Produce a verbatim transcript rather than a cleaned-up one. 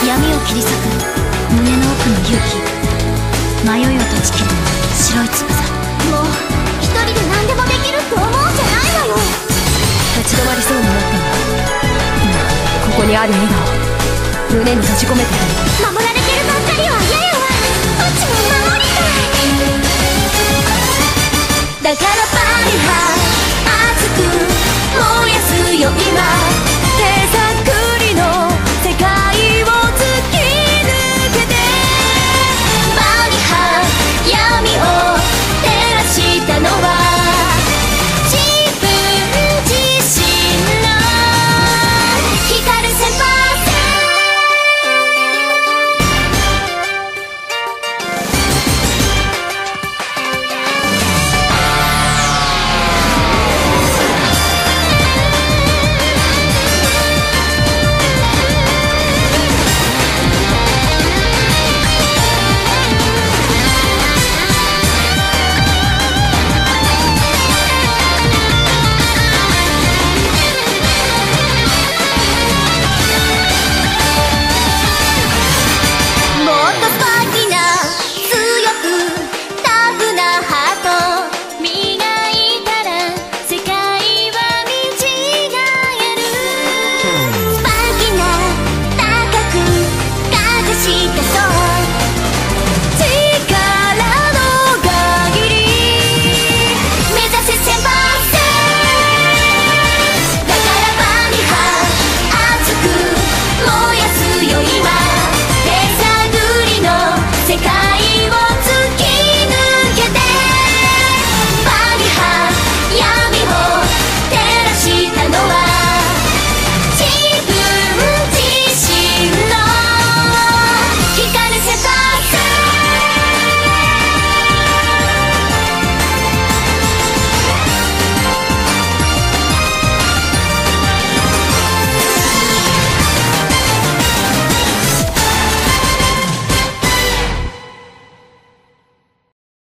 闇を切り裂く胸の奥の勇気、迷いを断ち切る白い翼。もう一人で何でもできるって思うんじゃないわよ。 立ち止まりそうになっても今ここにある笑顔、胸に閉じ込めてある。 守られてるばっかりは嫌やわ。うちも守りたい。だからバリハ熱く燃やすよ今。